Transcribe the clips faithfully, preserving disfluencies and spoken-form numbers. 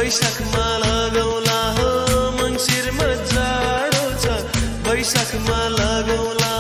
बैशाखमा लगौला हो मङ्सिरमा जाडो छ बैशाखमा लगौला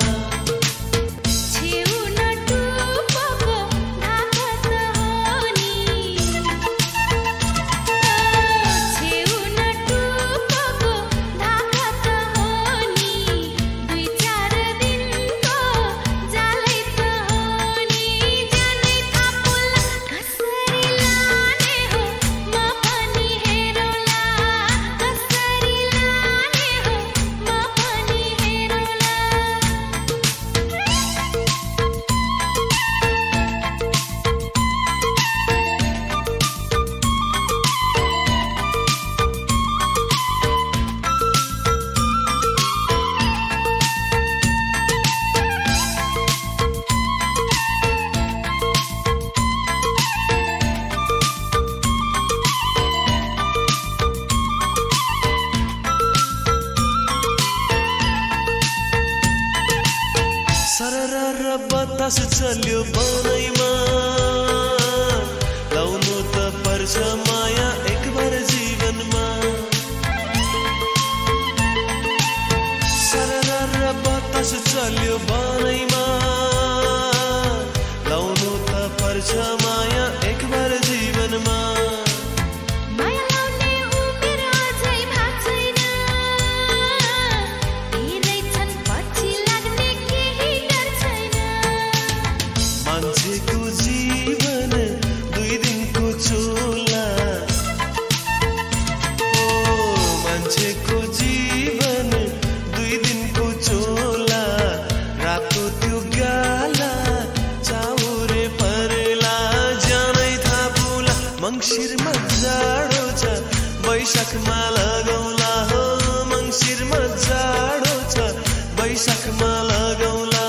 सरर बतास चल्यो बनैमा लाउनु त पर्छ माया एक बार जीवनमा सरर बतास चल्यो बनैमा लाउनु त पर्छ माया एक बार जीवनमा मान्छेको जीवन दुई दिनको चोला ओ मान्छेको जीवन दुई दिनको चोला रातो त्यो गाला चाउरे परेला जानै थापुला मङ्सिरमा जाडो छ बैशाखमा लगौला हो मङ्सिरमा जाडो छ बैशाखमा लगौला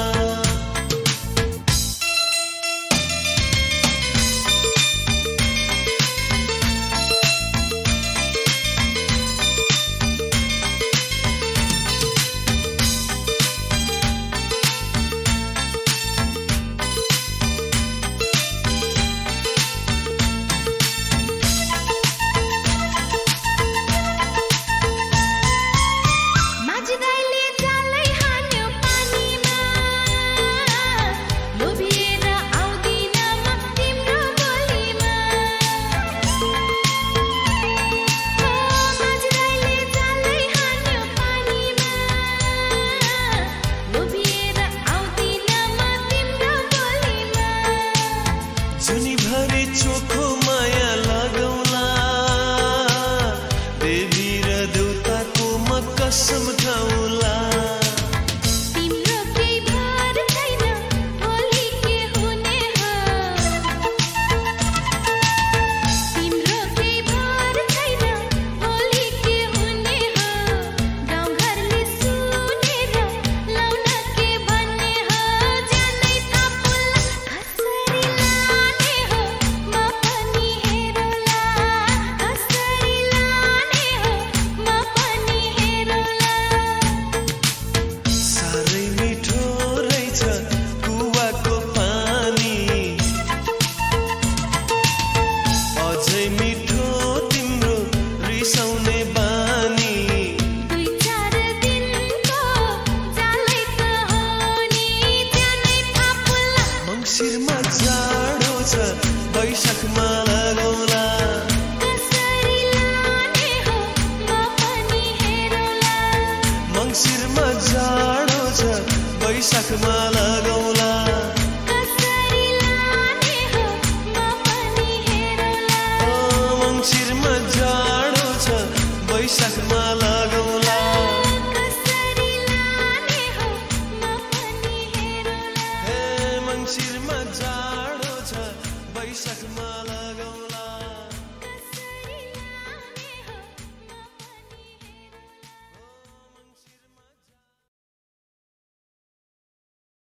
जुनीभरि चोखो माया लगौला देवी र देउताको म कसम खाउला तिम्रो केही भर छैन भोलि के हुने हो तिम्रो केही भर छैन भोलि के हुने हो गाउँघरले सुनेर लाउन के भन्ने हो जानै थापुला कसरी लाने हो म पनि हेरौला कसरी लाने हो म पनि हेरौला साह्रै मिठो रहेछ कुवाको पानी अझै मिठो तिम्रो रिसाउने बानी दुई चार दिनको जालै त हो नि जानै थापुला मङ्सिरमा जाडो छ बैशाखमा लगौला कसरी लाने हो म पनि हेरौला मङ्सिरमा जाडो छ बैशाखमा लगौला